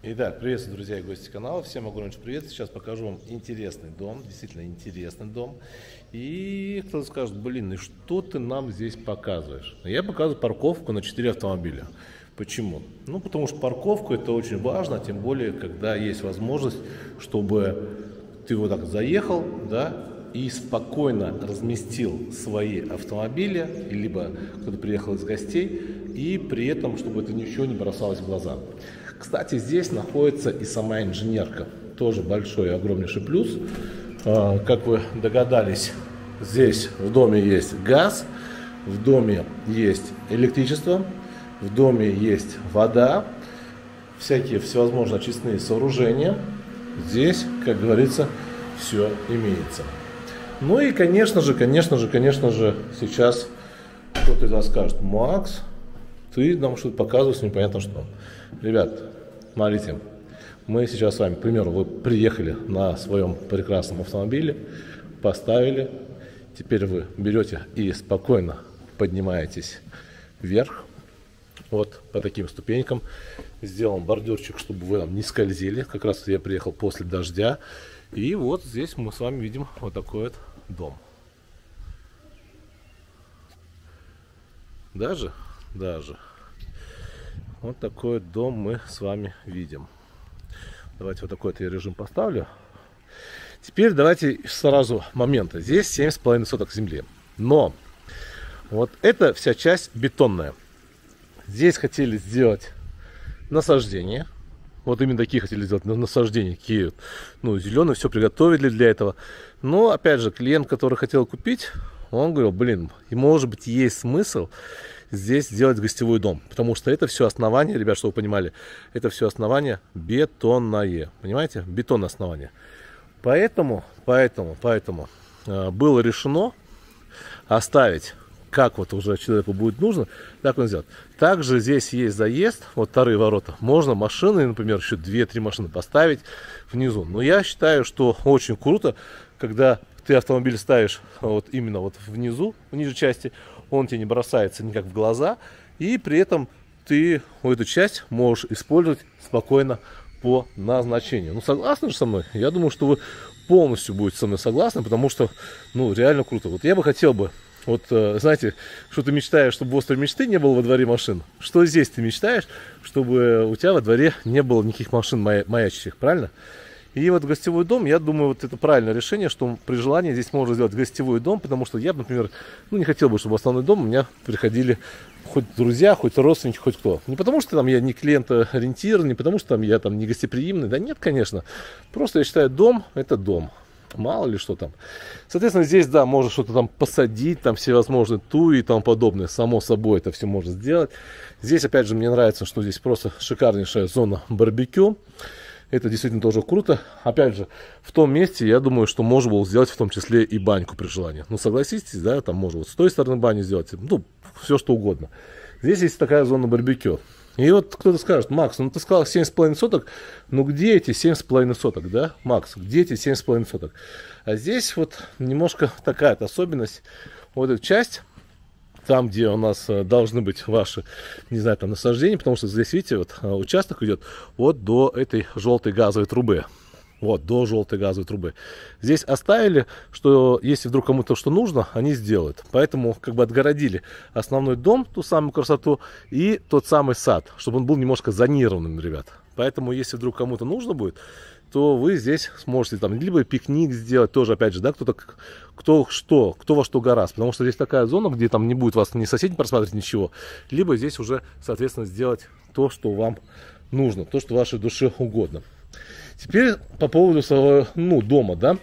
Итак, приветствую, друзья и гости канала. Всем огромный привет. Сейчас покажу вам интересный дом, действительно интересный дом. И кто-то скажет: блин, ну что ты нам здесь показываешь? Я показываю парковку на 4 автомобиля. Почему? Ну, потому что парковка — это очень важно, тем более, когда есть возможность, чтобы ты вот так заехал, да, и спокойно разместил свои автомобили, либо кто-то приехал из гостей, и при этом, чтобы это ничего не бросалось в глаза. Кстати, здесь находится и сама инженерка, тоже большой и огромнейший плюс. Как вы догадались, здесь в доме есть газ, в доме есть электричество, в доме есть вода, всякие всевозможные очистные сооружения. Здесь, как говорится, все имеется. Ну и, конечно же, сейчас кто-то из вас скажет: Макс, ты нам что-то показываешь, непонятно что. Ребят, смотрите, мы сейчас с вами, к примеру, вы приехали на своем прекрасном автомобиле, поставили, теперь вы берете и спокойно поднимаетесь вверх, вот по таким ступенькам. Сделан бордюрчик, чтобы вы там не скользили. Как раз я приехал после дождя. И вот здесь мы с вами видим вот такой вот дом. Даже. Вот такой вот дом мы с вами видим. Давайте вот такой вот я режим поставлю. Теперь давайте сразу моменты. Здесь 7,5 соток земли. Но вот эта вся часть бетонная. Здесь хотели сделать насаждение. Вот именно такие хотели сделать насаждения. Какие, ну, зеленые, все приготовили для этого. Но, опять же, клиент, который хотел купить, он говорил: блин, и может быть есть смысл здесь сделать гостевой дом. Потому что это все основание, ребят, чтобы вы понимали, это все основание бетонное. Понимаете? Бетонное основание. Поэтому было решено оставить, как вот уже человеку будет нужно, так он сделает. Также здесь есть заезд, вот вторые ворота. Можно машины, например, еще 2-3 машины поставить внизу. Но я считаю, что очень круто, когда ты автомобиль ставишь вот именно вот внизу, в нижней части, он тебе не бросается никак в глаза, и при этом ты эту часть можешь использовать спокойно по назначению. Ну, согласны же со мной? Я думаю, что вы полностью будете со мной согласны, потому что, ну, реально круто. Вот я бы хотел бы, вот, знаете, что ты мечтаешь, чтобы в острове мечты не было во дворе машин. Что здесь ты мечтаешь, чтобы у тебя во дворе не было никаких машин маячащих, правильно? И вот гостевой дом, я думаю, вот это правильное решение, что при желании здесь можно сделать гостевой дом, потому что я, например, ну, не хотел бы, чтобы в основной дом у меня приходили хоть друзья, хоть родственники, хоть кто. Не потому что там я не клиент-ориентированный, не потому что там я там не гостеприимный, да нет, конечно. Просто я считаю, дом — это дом. Мало ли что там. Соответственно, здесь, да, можно что-то там посадить, там всевозможные туи и тому подобное. Само собой это все можно сделать. Здесь, опять же, мне нравится, что здесь просто шикарнейшая зона барбекю. Это действительно тоже круто. Опять же, в том месте, я думаю, что можно было сделать в том числе и баньку при желании. Ну, согласитесь, да, там можно вот с той стороны баню сделать. Ну, все что угодно. Здесь есть такая зона барбекю. И вот кто-то скажет: Макс, ну ты сказал 7,5 соток, ну где эти 7,5 соток, да, Макс, где эти 7,5 соток? А здесь вот немножко такая особенность. Вот эта часть, там, где у нас должны быть ваши, не знаю, там насаждения, потому что здесь, видите, вот участок идет вот до этой желтой газовой трубы. Вот, до желтой газовой трубы. Здесь оставили, что если вдруг кому-то что нужно, они сделают. Поэтому как бы отгородили основной дом, ту самую красоту, и тот самый сад, чтобы он был немножко зонированным, ребят. Поэтому если вдруг кому-то нужно будет, то вы здесь сможете там либо пикник сделать, тоже, опять же, да, кто во что гораздо. Потому что здесь такая зона, где там не будет вас ни соседей просматривать, ничего. Либо здесь уже, соответственно, сделать то, что вам нужно, то, что вашей душе угодно. Теперь по поводу своего, ну, дома, да.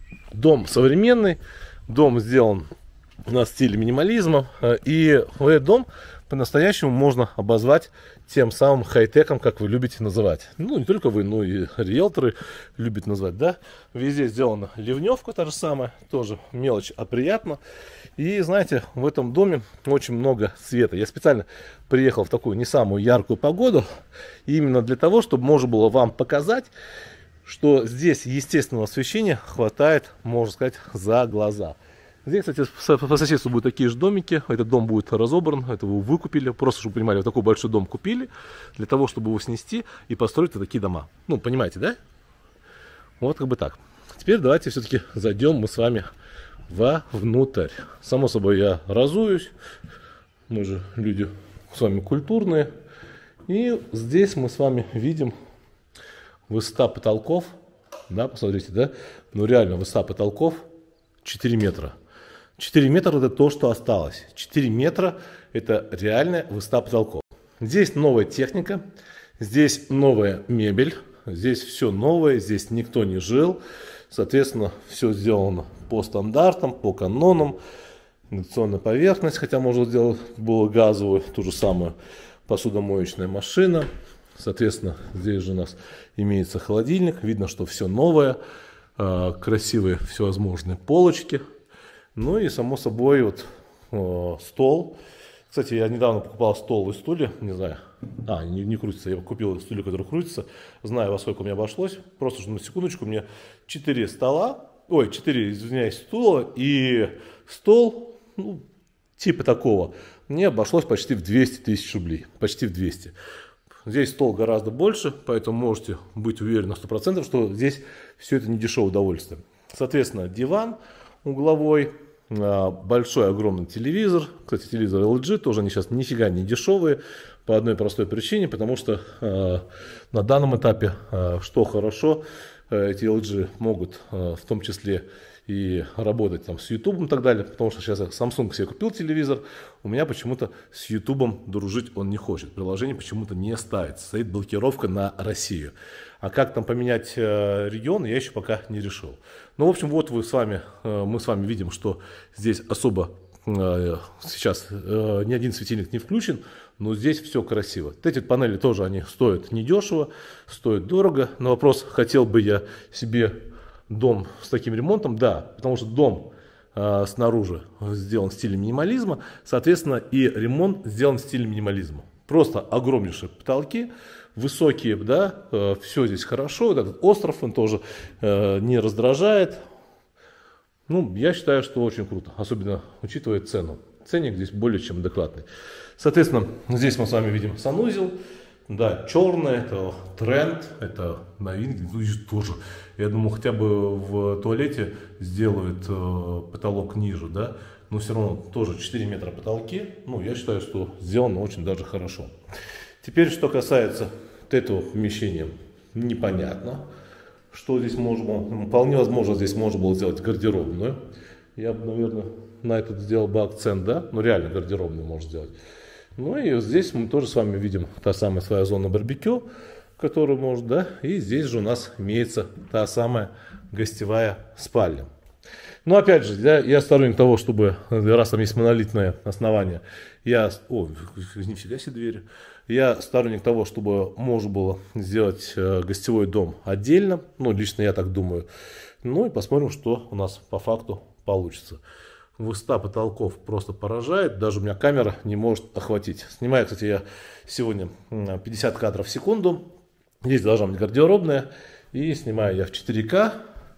Дом современный, дом сделан на стиле минимализма. И этот дом по-настоящему можно обозвать тем самым хай-теком, как вы любите называть. Ну, не только вы, но и риэлторы любят назвать, да. Везде сделана ливневка та же самая, тоже мелочь, а приятно. И, знаете, в этом доме очень много света. Я специально приехал в такую не самую яркую погоду, именно для того, чтобы можно было вам показать, что здесь естественного освещения хватает, можно сказать, за глаза. Здесь, кстати, по соседству будут такие же домики. Этот дом будет разобран, это вы выкупили. Просто, чтобы вы понимали, вот такой большой дом купили для того, чтобы его снести и построить вот такие дома. Ну, понимаете, да? Вот как бы так. Теперь давайте все-таки зайдем мы с вами вовнутрь. Само собой, я разуюсь. Мы же люди с вами культурные. И здесь мы с вами видим высота потолков. Да, посмотрите, да? Ну, реально, высота потолков 4 метра. 4 метра это то, что осталось. 4 метра это реальная высота потолков. Здесь новая техника, здесь новая мебель, здесь все новое, здесь никто не жил. Соответственно, все сделано по стандартам, по канонам. Индукционная поверхность, хотя можно сделать было газовую, ту же самую посудомоечная машина. Соответственно, здесь же у нас имеется холодильник. Видно, что все новое, красивые всевозможные полочки. Ну и, само собой, вот стол. Кстати, я недавно покупал стол и стулья, не знаю. Не крутится. Я купил стулья, которые крутятся. Знаю, во сколько мне обошлось. Просто что на секундочку, мне 4 стола, 4, извиняюсь, стула и стол, ну, типа такого, мне обошлось почти в 200 тысяч рублей. Почти в 200. Здесь стол гораздо больше, поэтому можете быть уверены на 100%, что здесь все это не дешевое удовольствие. Соответственно, диван угловой, большой огромный телевизор. Кстати, телевизор LG тоже они сейчас нифига не дешевые по одной простой причине, потому что на данном этапе, что хорошо, эти LG могут в том числе и работать там с YouTube и так далее, потому что сейчас я Samsung себе купил телевизор, у меня почему-то с YouTube дружить он не хочет, приложение почему-то не ставится, стоит блокировка на Россию. А как там поменять регион, я еще пока не решил. Ну, в общем, вот мы с вами видим, что здесь особо сейчас ни один светильник не включен, но здесь все красиво. Эти панели тоже, они стоят недешево, стоят дорого. На вопрос, хотел бы я себе дом с таким ремонтом, да, потому что дом снаружи сделан в стиле минимализма, соответственно, и ремонт сделан в стиле минимализма. Просто огромнейшие потолки, высокие, да, все здесь хорошо, вот этот остров, он тоже не раздражает. Ну, я считаю, что очень круто, особенно учитывая цену. Ценник здесь более чем адекватный. Соответственно, здесь мы с вами видим санузел. Да, черный, это тренд, это новинки, ну, тоже. Я думаю, хотя бы в туалете сделают потолок ниже, да, но все равно тоже 4 метра потолки. Ну, я считаю, что сделано очень даже хорошо. Теперь, что касается вот этого помещения, непонятно, что здесь можно, вполне возможно, здесь можно было сделать гардеробную. Я бы, наверное, на это сделал бы акцент, да, ну, реально гардеробную можно сделать. Ну и здесь мы тоже с вами видим та самая своя зона барбекю, которую может, да, и здесь же у нас имеется та самая гостевая спальня. Но опять же, я сторонник того, чтобы, раз там есть монолитное основание, нифига себе двери, я сторонник того, чтобы можно было сделать гостевой дом отдельно, ну, лично я так думаю. Ну и посмотрим, что у нас по факту получится. Высота потолков просто поражает, даже у меня камера не может охватить. Снимаю, кстати, я сегодня 50 кадров в секунду, здесь должна быть гардеробная, и снимаю я в 4К.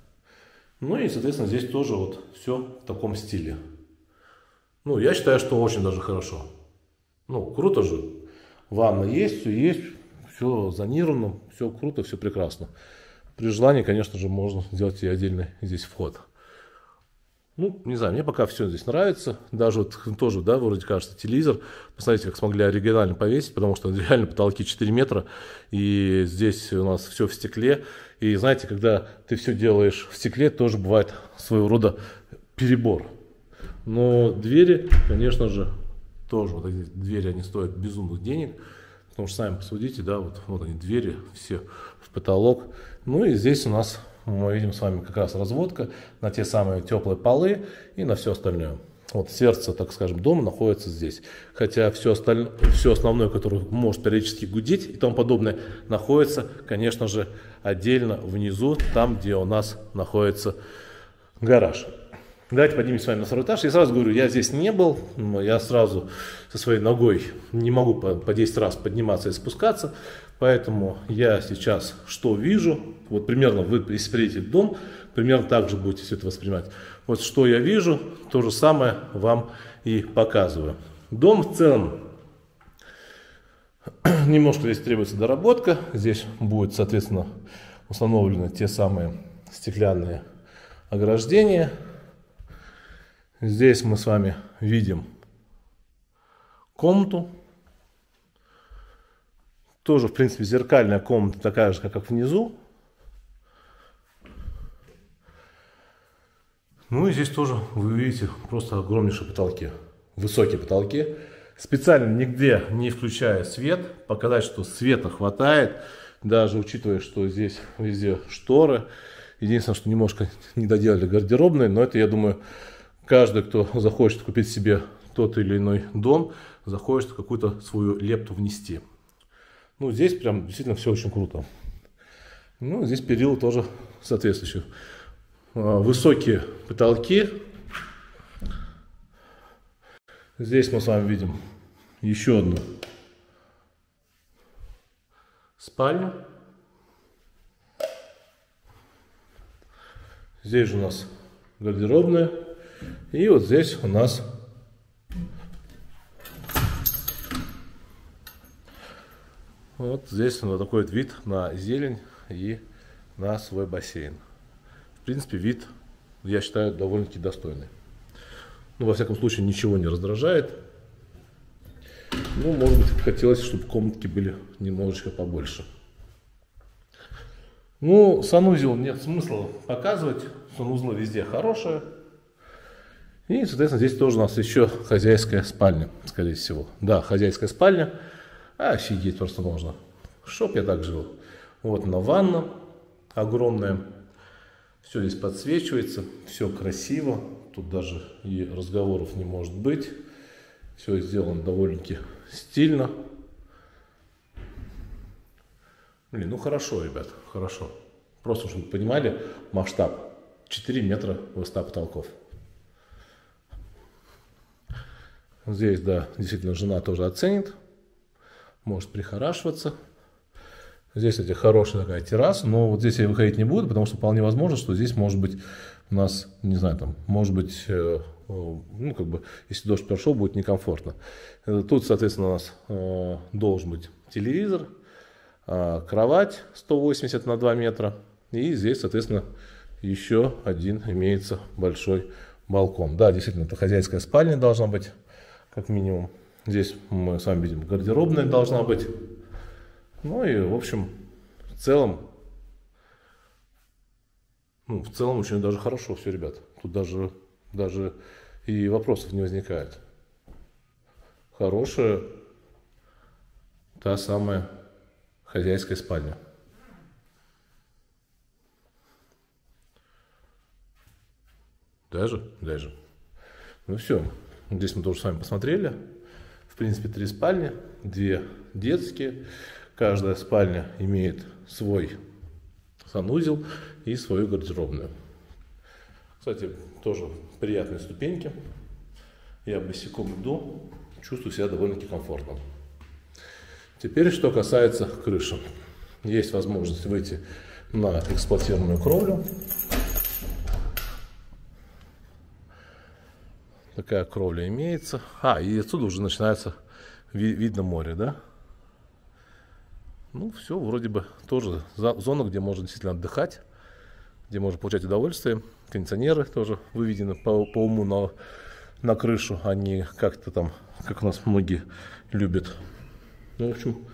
Ну и, соответственно, здесь тоже вот все в таком стиле. Ну, я считаю, что очень даже хорошо. Ну, круто же. Ванна есть, все зонировано, все круто, все прекрасно. При желании, конечно же, можно сделать и отдельный здесь вход. Ну, не знаю, мне пока все здесь нравится. Даже вот тоже, да, вроде кажется, телевизор. Посмотрите, как смогли оригинально повесить, потому что реально потолки 4 метра. И здесь у нас все в стекле. И знаете, когда ты все делаешь в стекле, тоже бывает своего рода перебор. Но двери, конечно же, тоже, вот эти двери, они стоят безумных денег. Потому что сами посудите, да, вот они двери, все в потолок. Ну и здесь у нас мы видим с вами как раз разводка на те самые теплые полы и на все остальное. Вот сердце, так скажем, дома находится здесь. Хотя все основное, которое может периодически гудеть и тому подобное, находится, конечно же, отдельно внизу, там, где у нас находится гараж. Давайте поднимемся с вами на второй этаж. Я сразу говорю, я здесь не был, но я сразу со своей ногой не могу по 10 раз подниматься и спускаться. Поэтому я сейчас что вижу, вот примерно вы, если приедете в дом, примерно так же будете все это воспринимать. Вот что я вижу, то же самое вам и показываю. Дом в целом, немножко здесь требуется доработка. Здесь будет, соответственно, установлены те самые стеклянные ограждения. Здесь мы с вами видим комнату. Тоже, в принципе, зеркальная комната, такая же, как внизу. Ну и здесь тоже вы видите просто огромнейшие потолки. Высокие потолки. Специально нигде не включая свет, показать, что света хватает. Даже учитывая, что здесь везде шторы. Единственное, что немножко не доделали гардеробные, но это, я думаю, каждый, кто захочет купить себе тот или иной дом, захочет какую-то свою лепту внести. Ну, здесь прям действительно все очень круто. Ну, здесь перила тоже соответствующие. Высокие потолки. Здесь мы с вами видим еще одну спальню. Здесь же у нас гардеробная. И вот здесь у нас вот здесь вот такой вот вид на зелень и на свой бассейн. В принципе, вид, я считаю, довольно-таки достойный. Ну, во всяком случае, ничего не раздражает. Ну, может быть, хотелось, чтобы комнатки были немножечко побольше. Ну, санузел нет смысла показывать. Санузлы везде хорошие. И, соответственно, здесь тоже у нас еще хозяйская спальня, скорее всего. Да, хозяйская спальня. Офигеть просто можно. Чтоб я так жил. Вот на ванна огромная. Все здесь подсвечивается. Все красиво. Тут даже и разговоров не может быть. Все сделано довольно-таки стильно. Блин, ну хорошо, ребят, хорошо. Просто, чтобы вы понимали масштаб. 4 метра высота потолков. Здесь, да, действительно, жена тоже оценит. Может прихорашиваться. Здесь, кстати, хорошая такая терраса. Но вот здесь я выходить не буду, потому что вполне возможно, что здесь может быть у нас, не знаю, там, может быть, ну, как бы, если дождь прошел, будет некомфортно. Тут, соответственно, у нас должен быть телевизор, кровать 180 на 2 метра. И здесь, соответственно, еще один имеется большой балкон. Да, действительно, это хозяйская спальня должна быть, как минимум. Здесь мы с вами видим, гардеробная должна быть. Ну и, в общем, в целом очень даже хорошо все, ребят. Тут даже и вопросов не возникает. Хорошая та самая хозяйская спальня. Даже. Ну все, здесь мы тоже с вами посмотрели. В принципе, 3 спальни, 2 детские. Каждая спальня имеет свой санузел и свою гардеробную. Кстати, тоже приятные ступеньки. Я босиком иду, чувствую себя довольно-таки комфортно. Теперь, что касается крыши. Есть возможность выйти на эксплуатируемую кровлю. Такая кровля имеется. И отсюда уже начинается видно море, да? Ну, все, вроде бы тоже зона, где можно действительно отдыхать, где можно получать удовольствие. Кондиционеры тоже выведены по уму на крышу, а не как-то там, как у нас многие любят. Ну,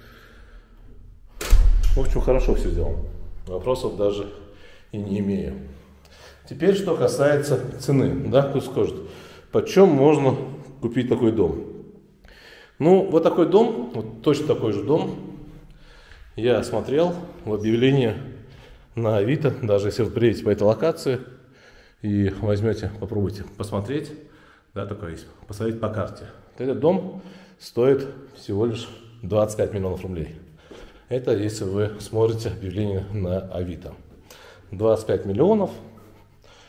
в общем, хорошо все сделано. Вопросов даже и не имею. Теперь, что касается цены, да, кто скажет, почем можно купить такой дом? Ну, вот такой дом, вот точно такой же дом, я смотрел в объявлении на Авито, даже если вы приедете по этой локации и возьмете, попробуйте посмотреть, да, такое есть, посмотреть по карте. Этот дом стоит всего лишь 25 миллионов рублей. Это если вы смотрите объявление на Авито. 25 миллионов.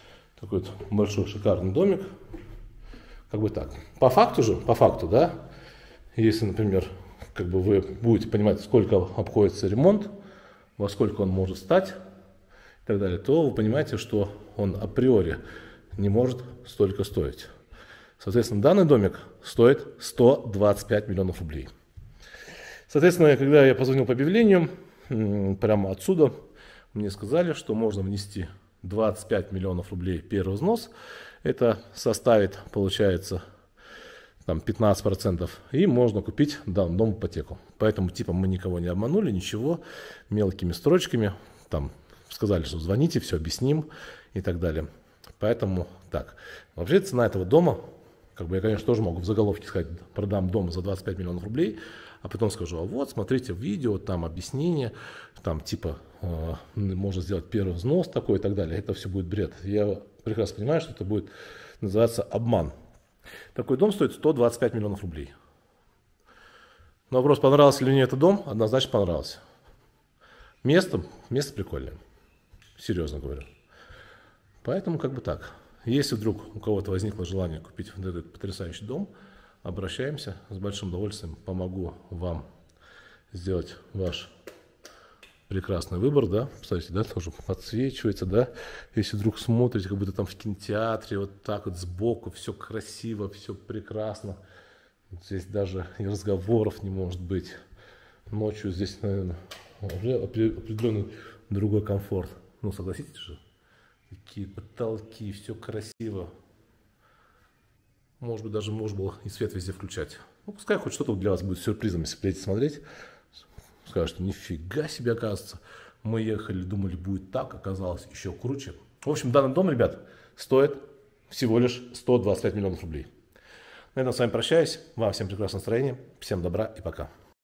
Такой вот большой шикарный домик. Как бы так. По факту, да, если, например, как бы вы будете понимать, сколько обходится ремонт, во сколько он может стать и так далее, то вы понимаете, что он априори не может столько стоить. Соответственно, данный домик стоит 125 миллионов рублей. Соответственно, когда я позвонил по объявлению, прямо отсюда мне сказали, что можно внести 25 миллионов рублей первый взнос. Это составит, получается, там 15%. И можно купить дом в ипотеку. Поэтому типа мы никого не обманули, ничего, мелкими строчками. Там сказали, что звоните, все объясним и так далее. Поэтому так. Вообще цена этого дома, как бы я, конечно, тоже могу в заголовке сказать, продам дом за 25 миллионов рублей, а потом скажу, а вот, смотрите видео, там объяснение, там типа можно сделать первый взнос такой и так далее. Это все будет бред. Я прекрасно понимаю, что это будет называться обман. Такой дом стоит 125 миллионов рублей. Но вопрос, понравился ли мне этот дом, однозначно понравился. Место прикольное. Серьезно говорю. Поэтому как бы так. Если вдруг у кого-то возникло желание купить вот этот потрясающий дом, обращаемся, с большим удовольствием помогу вам сделать ваш прекрасный выбор, да, кстати, да, тоже подсвечивается, да, если вдруг смотрите, как будто там в кинотеатре, вот так вот сбоку, все красиво, все прекрасно, здесь даже и разговоров не может быть, ночью здесь, наверное, уже определенный другой комфорт, ну, согласитесь же, такие потолки, все красиво, может быть, даже можно было и свет везде включать, ну, пускай хоть что-то для вас будет сюрпризом, если придете смотреть. Скажут, что нифига себе, оказывается, мы ехали, думали, будет так, оказалось еще круче. В общем, данный дом, ребят, стоит всего лишь 125 миллионов рублей. На этом с вами прощаюсь. Вам всем прекрасного настроения, всем добра и пока.